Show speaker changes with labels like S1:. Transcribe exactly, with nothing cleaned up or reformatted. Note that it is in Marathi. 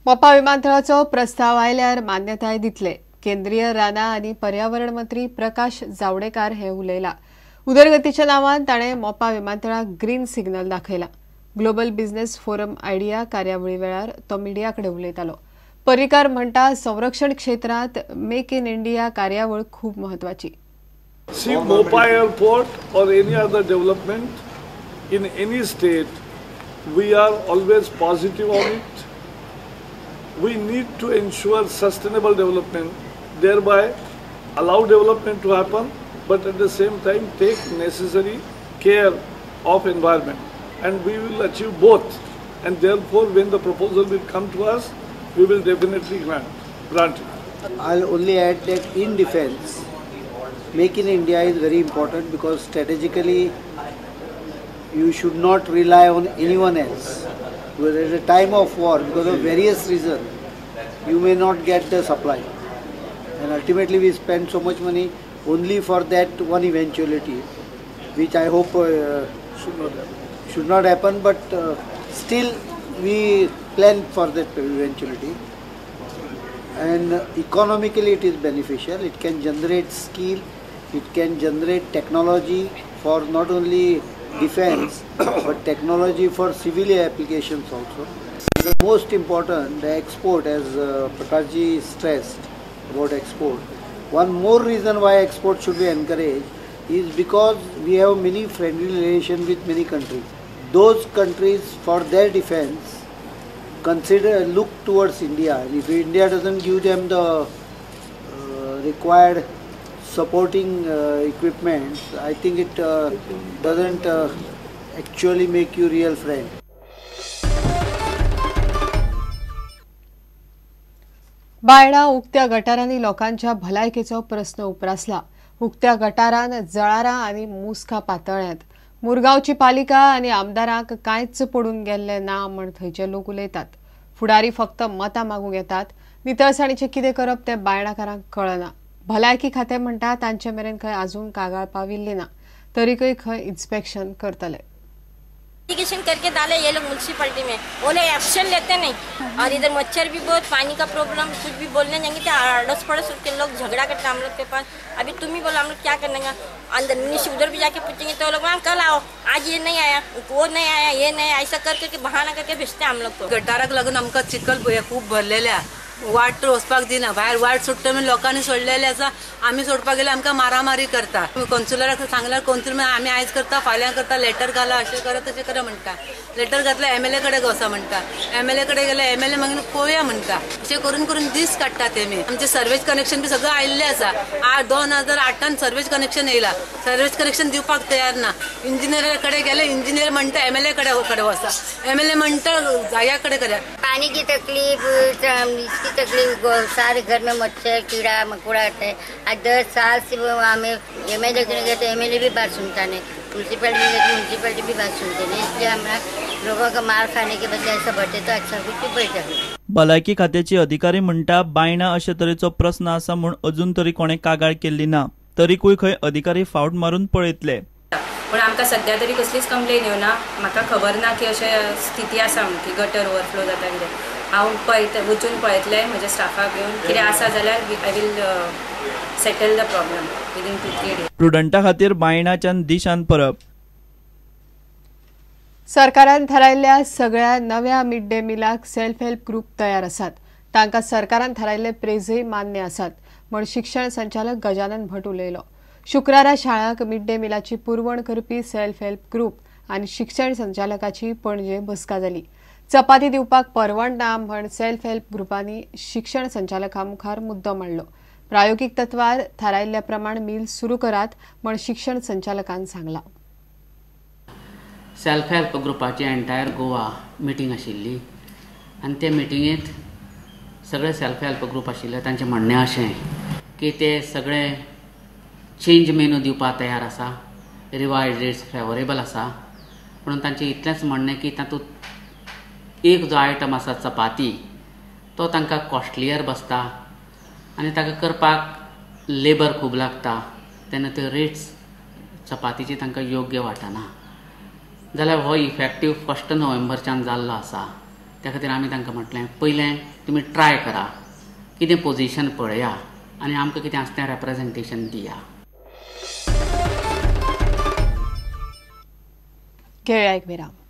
S1: मोपा विमानतळाचो प्रस्ताव आयल्यार मान्यताय दितले। केंद्रीय राना आनी पर्यावरण मंत्री प्रकाश जावडेकर हे उलयला। उदरगतीच्या नावान ताणे मोपा विमानतळाक ग्रीन सिग्नल दाखयला। ग्लोबल बिझनेस फोरम आयडिया कार्यावळी वेळार तो मिडियाकडे उलयतालो। पर्रीकार म्हणटा संरक्षण क्षेत्रांत मेक इन इंडिया कार्यावळ खूब महत्वाची।
S2: See, Mopa airport or any other development in any state, we are always positive on it. We need to ensure sustainable development, thereby allow development to happen, but at the same time take necessary care of environment. And we will achieve both. And therefore, when the proposal will come to us, we will definitely grant, grant it.
S3: I'll only add that in defense, Make in India is very important because strategically you should not rely on anyone else. Because at a time of war, because of various reasons, you may not get the supply. And ultimately we spend so much money only for that one eventuality, which I hope uh, should not happen. Should not happen, but uh, still we plan for that eventuality. And uh, economically it is beneficial. It can generate skill. It can generate technology for not only defense but technology for civil applications also. The most important, the export, as uh, Prakashji stressed about export. One more reason why export should be encouraged is because we have many friendly relations with many countries. Those countries, for their defense, consider look towards India. If India doesn't give them the uh, required supporting uh, equipment, I think it uh, doesn't uh, actually make you real friend.
S1: Baina उक्त्या गटारांनी लोकांच्या भलायकेचो प्रश्न उपरासला। उक्त्या गटारान जळारा आनी मुस्का पातळ्यात। मुरगांवची पालिका आनी आमदारांक कांयच पडून गेल्ले ना म्हण थंयचे लोक उलयतात। फुडारी फक्त मतां मागूंक येतात। नितळसाणीचें कितें करप तें बायणाकारांक कळना। भलायकी खातें म्हणटा तांचे मेरेन खंय आजून कागाळ पाविल्ली ना, तरीकय खंय इन्स्पेक्शन करतले।
S4: इरिगेशन करके डाले ये लोग म्यूनसिपैलिटी में, वो लोग एक्शन लेते नहीं। और इधर मच्छर भी बहुत, पानी का प्रॉब्लम, कुछ भी बोलने जाएंगे तो अड़ोस पड़ोस के लोग झगड़ा करते हम लोग के पास। अभी तुम ही बोलो हम लोग क्या करने का, अंदर नीचे उधर भी जाके पूछेंगे तो लोग वहाँ कल आओ, आज ये नहीं आया, वो नहीं आया, ये नहीं आया, ऐसा कर करके बहाना करके भेजते हम लोग को।
S5: गटाराक लागून आमकां चिखल खूब भरलेल्या, वाट वचपाक दिना, भायर वाट सोडटा म्हणून लोकांनी सोडलेले आसा। आमी सोडपाक गेले आमकां मारामारी करता। कौन्सिलराक सांगल्यार कौन्सिलर आमी आयज करता, फाल्यां करता, लेटर घाला, अशें करा तशें करा म्हणटा। लेटर घातल्यार एमएलए कडेन वचा म्हणटा, एमएलए कडेन गेल्यार एमएलए मागीर पळोवया म्हणटा। अशें करून करून दीस काडटा तेमी। आमचें सर्वेज कनेक्शन बी सगळें आयिल्लें आसा। आठ दोन हजार आठान सर्वेज कनेक्शन येयला, सर्वेज कनेक्शन दिवपाक तयार ना। इंजिनियरा कडेन गेले, इंजिनियर म्हणटा एमएलए कडेन कडेन वचा, एमएलए म्हणटा जाया कडेन करा।
S4: पानी की तकलीफ, इसकी तकलीफ, सारे घर में मच्छर कीड़ा मकोड़ा है। आज दस साल से वो हमें एमएलए के गए तो एमएलए भी बात सुनता नहीं, म्यूनसिपैलिटी में गए तो म्यूनसिपैलिटी भी बात सुनते नहीं। इसलिए हमारा लोगों का मार खाने के बदले ऐसा बढ़ते तो अच्छा कुछ बैठा।
S6: भलायकी खात्याचे अधिकारी म्हणटा बायणा अशे तरेचो प्रश्न आसा म्हूण अजून तरी कोणे कागाळ केल्ली ना, तरीकूय खंय अधिकारी फावट मारून पळयतले।
S7: पण आमकां सध्या तरी कसलीच कंप्लेन येवना। म्हाका खबर ना की अशें स्थिती आसा म्हणून की गटर ओवरफ्लो जाता कितें। हांव पळयत वचून पळयतलें म्हज्या स्टाफाक घेवन, कितें आसा जाल्यार I will settle the problem within two three days.
S6: प्रुडंटा खातीर बायणाच्यान दिशान परब।
S1: सरकारान थारायल्ल्या सगळ्या नव्या मिड डे मिलाक सेल्फ हेल्प ग्रुप तयार आसात। तांकां सरकारान थारायल्ले प्रेजय मान्य आसात म्हण शिक्षण संचालक गजानन भट उलयलो। शुक्रारा शाळांक मिड डे मिलाची पुरवण करपी सेल्फ हेल्प ग्रुप आनी शिक्षण संचालकाची पणजे बसका जाली। चपाती दिवपाक परवडना म्हण सेल्फ हेल्प ग्रुपांनी शिक्षण संचालका मुखार मुद्दो मांडलो। प्रायोगिक तत्वार थारायल्ल्या प्रमाण मिल सुरू करात म्हण शिक्षण संचालकान सांगला।
S8: सेल्फ हेल्प ग्रुपाची एंटायर गोवा मिटींग आशिल्ली आनी ते मिटिंगेंत सगळे सेल्फ हेल्प ग्रुप आशिल्ले तांचें म्हणणें अशें की ते सगळे चेंज मेनू दिवपाक तयार आसा, रिवायज रेट्स फेवरेबल आसा, म्हणून तांचें इतलेंच म्हणणें की तातूंत एक जो आयटम आसा चपाती तो तांकां कॉस्टलियर बसता आनी ताका करपाक लेबर खूब लागता, तेन्ना त्यो रेट्स चपातीची तांकां योग्य वाटना। जाल्यार हो इफेक्टीव फर्स्ट नोव्हेंबरच्यान जाल्लो आसा। त्या खातीर आमी तांकां म्हटलें पयलें तुमी ट्राय करा, कितें पोजिशन पळया आनी आमकां कितें आसा तें रेप्रेजेंटेशन दिया.
S1: खेळ एक विराम.